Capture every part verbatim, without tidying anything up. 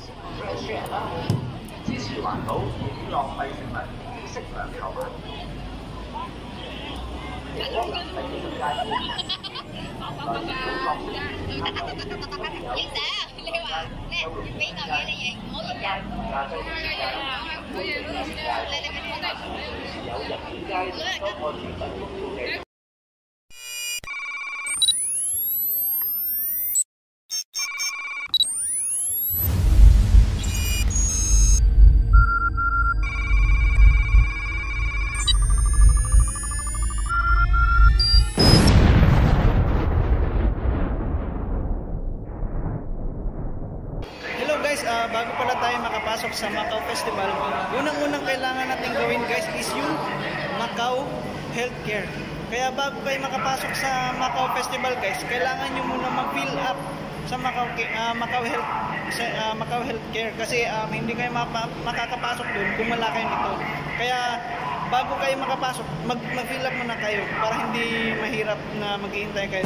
支持環保，唔浪費食物，適量購買。陽光係呢個街市，來自中國。 影相，你話咩？要俾嚿嘢你影，唔好影人。你你你有日本街多個傳統風俗嘅。 Uh, bago pala tayo makapasok sa Macau Festival, unang-unang kailangan natin gawin guys is yung Macau Healthcare. Kaya bago kayo makapasok sa Macau Festival guys, kailangan nyo muna mag-fill up sa Macau, uh, Macau, Health, sa, uh, Macau Healthcare kasi um, hindi kayo makakapasok dun kung wala kayo nito. Kaya bago kayo makapasok, mag-fill up muna kayo para hindi mahirap na maghihintay kayo.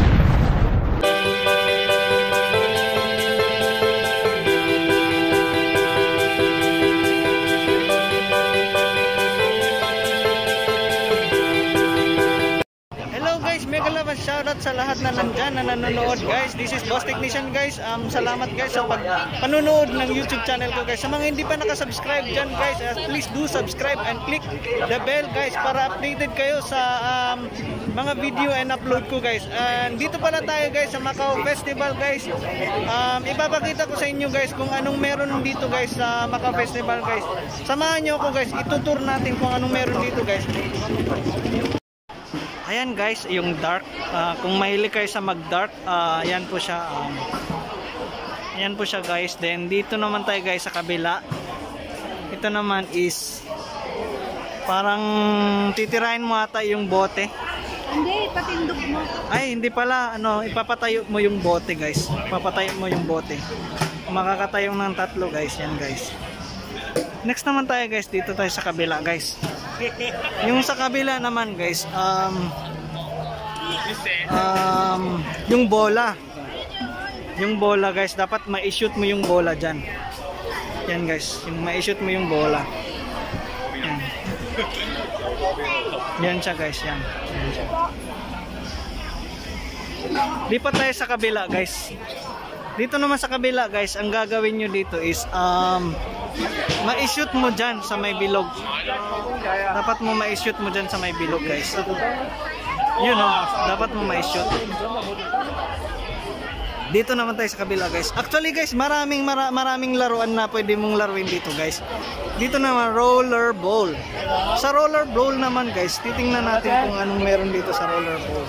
Megalabas, shoutout sa lahat na nandyan na nanonood guys. This is Boss Technician guys. Um, salamat guys sa panonood ng YouTube channel ko guys. Sa mga hindi pa nakasubscribe dyan guys, uh, please do subscribe and click the bell guys para updated kayo sa um, mga video and upload ko guys. And dito pala tayo guys sa Macau Festival guys. Um, ipapakita ko sa inyo guys kung anong meron dito guys sa Macau Festival guys. Samahan nyo ako guys, itutur natin kung anong meron dito guys. Ayan guys, yung dark, uh, kung mahilig kayo sa mag-dark, uh, ayan po siya. Um, ayan po siya guys. Then dito naman tayo guys sa kabila. Ito naman is parang titirahin mo ata yung bote. Hindi, patindog mo. Ay, hindi pala. Ano, ipapatayo mo yung bote guys. Ipapatayo mo yung bote. Makakatayo ng tatlo guys. Yan guys. Next naman tayo guys, dito tayo sa kabila guys. Yung sa kabila naman guys, um, um, yung bola. Yung bola guys, dapat ma-shoot mo yung bola dyan. Yan guys, yung ma-shoot mo yung bola. Yan. Yan siya guys, yan. Yan siya. Lipat tayo sa kabila guys. Dito naman sa kabila guys, ang gagawin nyo dito is um, ma-shoot mo dyan sa may bilog. Dapat mo ma-shoot mo dyan sa may bilog guys. Yun o, dapat mo ma-shoot. Dito naman tayo sa kabila guys. Actually guys, maraming mara, maraming laruan na pwede mong laruin dito guys. Dito naman roller ball. Sa roller ball naman guys, titingnan natin kung anong meron dito sa roller ball.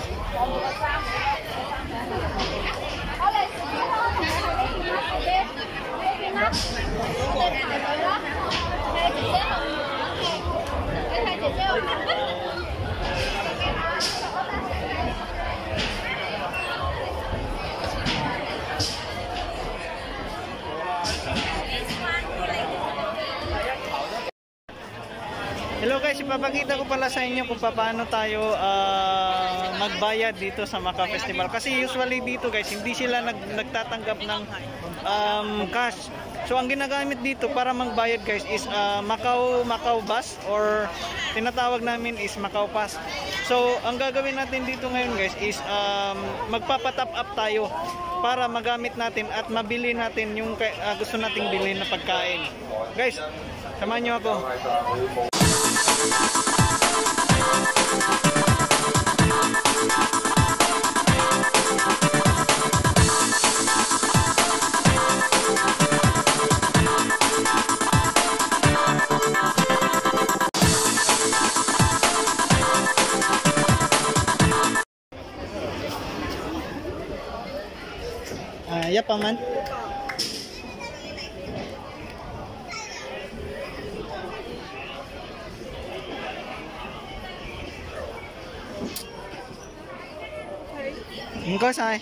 Hello guys, ipapakita ko pala sa inyo kung paano tayo uh, magbayad dito sa Macau Festival. Kasi usually dito guys, hindi sila nag, nagtatanggap ng um, cash. So ang ginagamit dito para magbayad guys is uh, Macau, Macau Bus or tinatawag namin is Macau Pass. So ang gagawin natin dito ngayon guys is um, magpapatop up tayo para magamit natin at mabili natin yung uh, gusto nating bilhin na pagkain. Guys, samahan nyo ako. Ah, ya paman. Không có sai.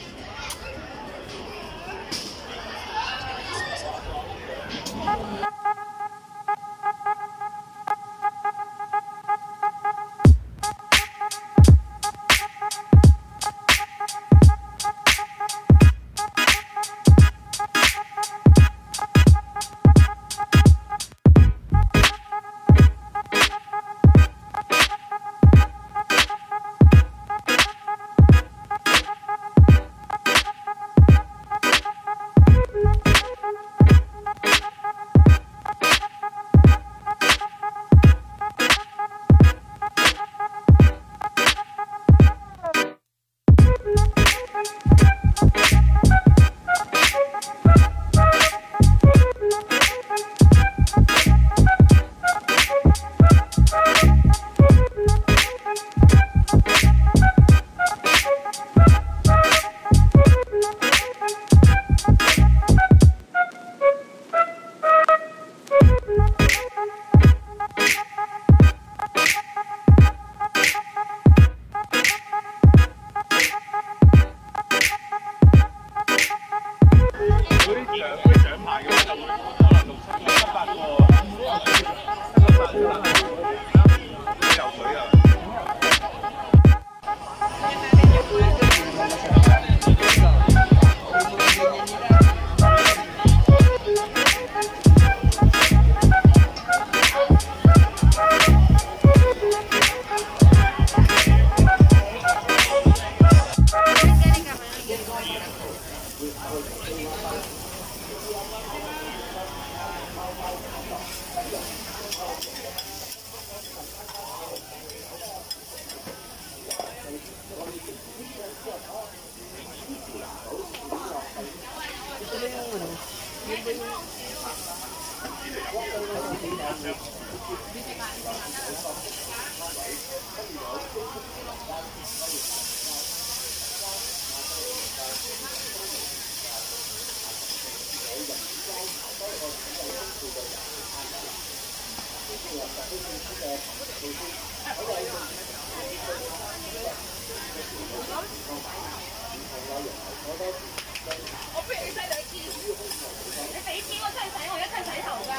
我不如你洗兩次，你俾錢我真係洗，我一齊洗頭㗎。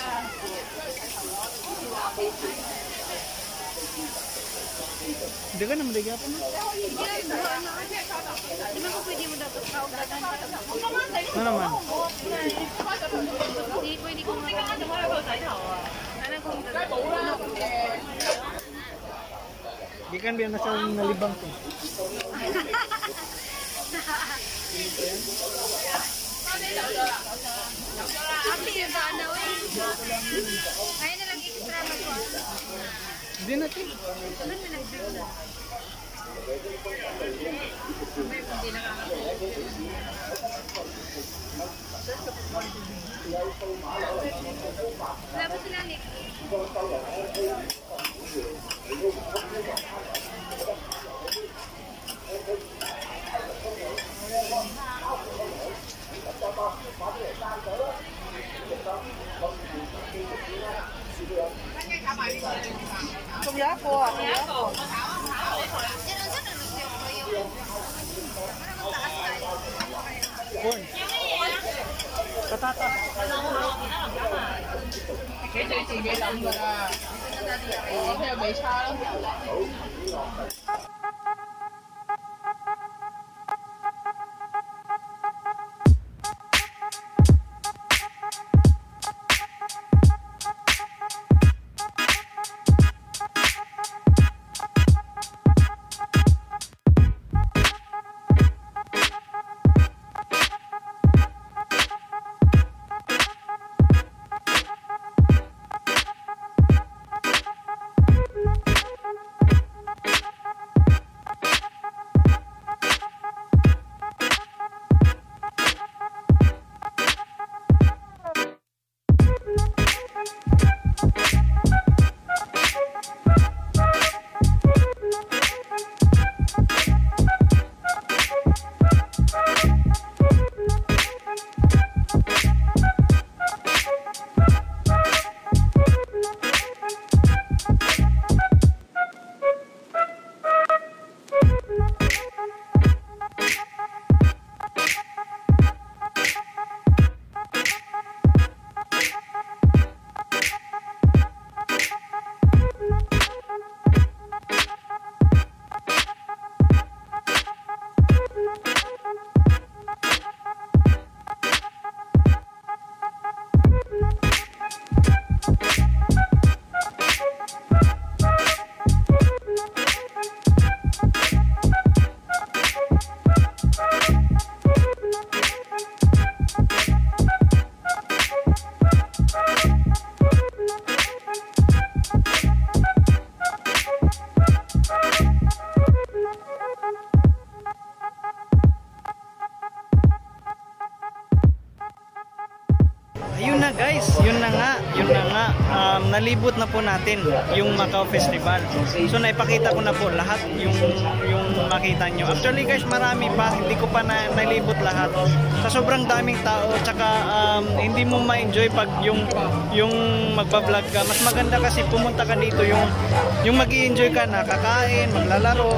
Hindi ka naman ligyan pa na. Di ba ko pwede mo daw kaugadan? Ano naman? Hindi pwede ko makakuha. Gikan biar nasa nalibang ko. Ate, yung sana, uy. Kaya na lang extra mag-kuha. Hindi natin. Ano na nag-break na? Hindi nakakapagod. Wala ba sila, Nick? 仲有一個啊，仲有一個。 Corn. Patata. 幾對自己諗㗎啦，我聽日未差咯。 Ayun na guys, yun na nga, yun na nga, um, nalibot na po natin yung Macau Festival. So naipakita ko na po lahat yung yung makita nyo. Actually guys, marami pa, hindi ko pa na, nalibot lahat. Sa sobrang daming tao, tsaka um, hindi mo ma-enjoy pag yung yung magpa-vlog ka. Mas maganda kasi pumunta ka dito yung yung mag-i-enjoy ka na, kakain, maglalaro.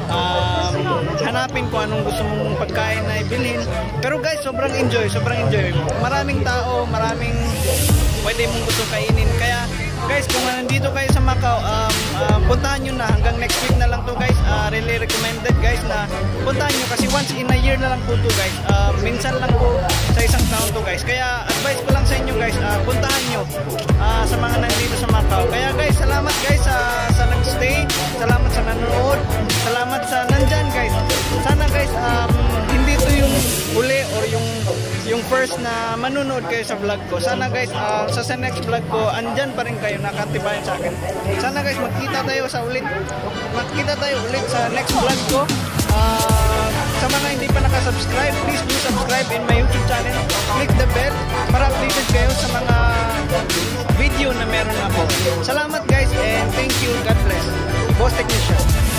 um, hanapin kung anong gusto mong pagkain na ibilhin. Pero guys, sobrang enjoy, sobrang enjoy. Maraming tao, maraming pwede mong gusto kainin. Kaya guys, kung nandito kayo sa Macau, um, um, puntahan nyo na. Hanggang next week na lang to guys. Uh, really recommended guys na puntahan nyo kasi once in a year na lang po to guys. Uh, minsan lang po sa isang taon to guys. Kaya advice ko lang sa inyo guys, uh, puntahan nyo uh, sa mga nandito sa Macau. Kaya guys, salamat guys uh, sa nag-stay. Salamat sa nanonood. Salamat sa nandyan guys. Sana guys, um, hindi to yung uli or yung yung first na manunood kayo sa vlog ko. Sana guys, uh, sa, sa next vlog ko, andyan pa rin kayo, nakatibayan sa akin. Sana guys, magkita tayo sa ulit. Magkita tayo ulit sa next vlog ko. Uh, sa mga hindi pa nakasubscribe, please do subscribe in my YouTube channel. Click the bell para updated kayo sa mga video na meron ako. Salamat guys and thank you. God bless. Boss Technician.